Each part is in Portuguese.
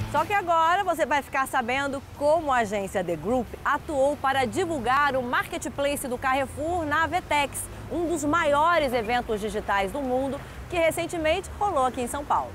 Só que agora você vai ficar sabendo como a agência The Group atuou para divulgar o Marketplace do Carrefour na VTEX, um dos maiores eventos digitais do mundo que recentemente rolou aqui em São Paulo.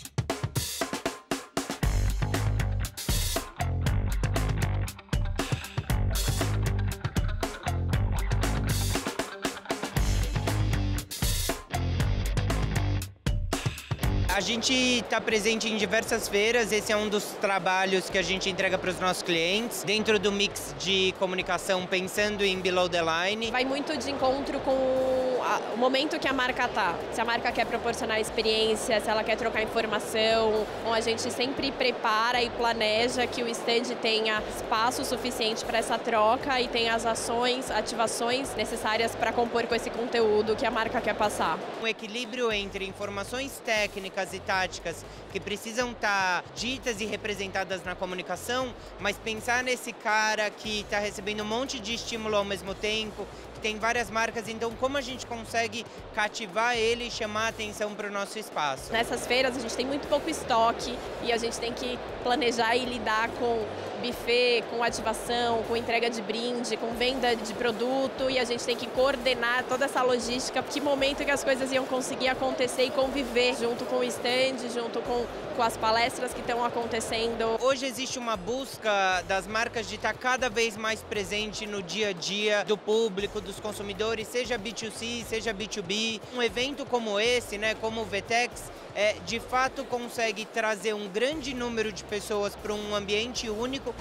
A gente está presente em diversas feiras, esse é um dos trabalhos que a gente entrega para os nossos clientes, dentro do mix de comunicação, pensando em below the line. Vai muito de encontro com o momento que a marca está. Se a marca quer proporcionar experiência, se ela quer trocar informação, a gente sempre prepara e planeja que o stand tenha espaço suficiente para essa troca e tenha as ações, ativações necessárias para compor com esse conteúdo que a marca quer passar. Um equilíbrio entre informações técnicas e táticas que precisam estar ditas e representadas na comunicação, mas pensar nesse cara que está recebendo um monte de estímulo ao mesmo tempo, que tem várias marcas, então como a gente consegue cativar ele e chamar a atenção para o nosso espaço? Nessas feiras a gente tem muito pouco estoque e a gente tem que planejar e lidar com buffet, com ativação, com entrega de brinde, com venda de produto, e a gente tem que coordenar toda essa logística, que momento que as coisas iam conseguir acontecer e conviver junto com o stand, junto com as palestras que estão acontecendo. Hoje existe uma busca das marcas de estar cada vez mais presente no dia a dia do público, dos consumidores, seja B2C, seja B2B. Um evento como esse, né, como o VTEX, de fato consegue trazer um grande número de pessoas para um ambiente único.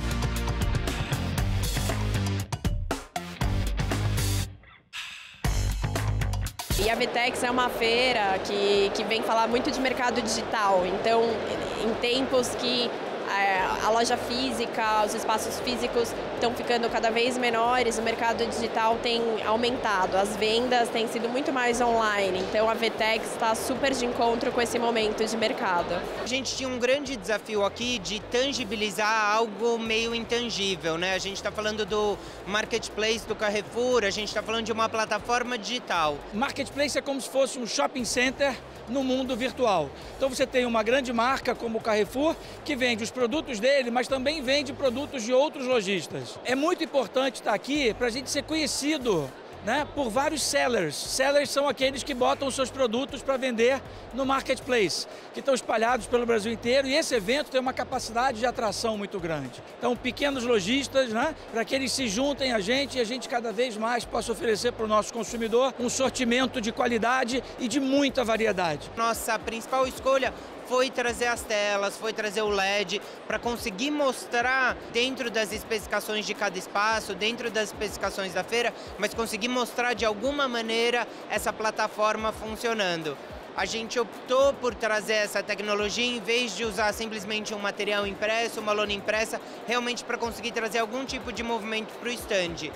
E a VTEX é uma feira que vem falar muito de mercado digital, então em tempos que a loja física, os espaços físicos estão ficando cada vez menores, o mercado digital tem aumentado, as vendas têm sido muito mais online, então a VTEX está super de encontro com esse momento de mercado. A gente tinha um grande desafio aqui de tangibilizar algo meio intangível, né? A gente está falando do Marketplace do Carrefour, a gente está falando de uma plataforma digital. Marketplace é como se fosse um shopping center no mundo virtual. Então você tem uma grande marca como o Carrefour, que vende os produtos dele, mas também vende produtos de outros lojistas. É muito importante estar aqui para a gente ser conhecido, né, por vários sellers. Sellers são aqueles que botam os seus produtos para vender no Marketplace, que estão espalhados pelo Brasil inteiro, e esse evento tem uma capacidade de atração muito grande. Então, pequenos lojistas, né, para que eles se juntem a gente e a gente cada vez mais possa oferecer para o nosso consumidor um sortimento de qualidade e de muita variedade. Nossa principal escolha foi trazer as telas, foi trazer o LED, para conseguir mostrar dentro das especificações de cada espaço, dentro das especificações da feira, mas conseguir mostrar de alguma maneira essa plataforma funcionando. A gente optou por trazer essa tecnologia em vez de usar simplesmente um material impresso, uma lona impressa, realmente para conseguir trazer algum tipo de movimento para o stand.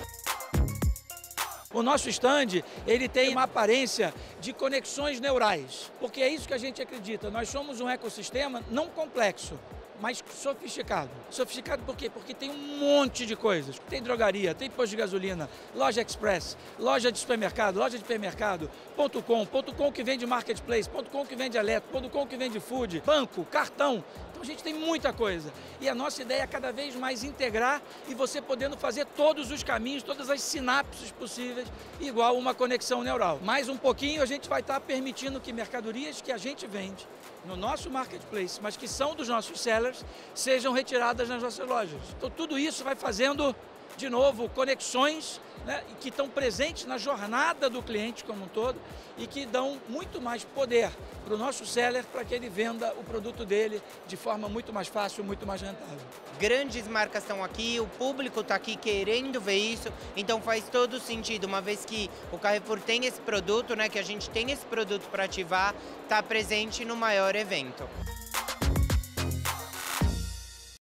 O nosso stand, ele tem uma aparência de conexões neurais, porque é isso que a gente acredita. Nós somos um ecossistema não complexo, mas sofisticado. Sofisticado por quê? Porque tem um monte de coisas. Tem drogaria, tem posto de gasolina, loja express, loja de supermercado, loja de hipermercado, .com que vende marketplace, .com que vende eletro, .com que vende food, banco, cartão. Então a gente tem muita coisa. E a nossa ideia é cada vez mais integrar e você podendo fazer todos os caminhos, todas as sinapses possíveis, igual uma conexão neural. Mais um pouquinho a gente vai estar permitindo que mercadorias que a gente vende no nosso marketplace, mas que são dos nossos sellers, sejam retiradas nas nossas lojas. Então tudo isso vai fazendo, de novo, conexões, né, que estão presentes na jornada do cliente como um todo e que dão muito mais poder para o nosso seller para que ele venda o produto dele de forma muito mais fácil, muito mais rentável. Grandes marcas estão aqui, o público está aqui querendo ver isso, então faz todo sentido, uma vez que o Carrefour tem esse produto, né, que a gente tem esse produto para ativar, está presente no maior evento.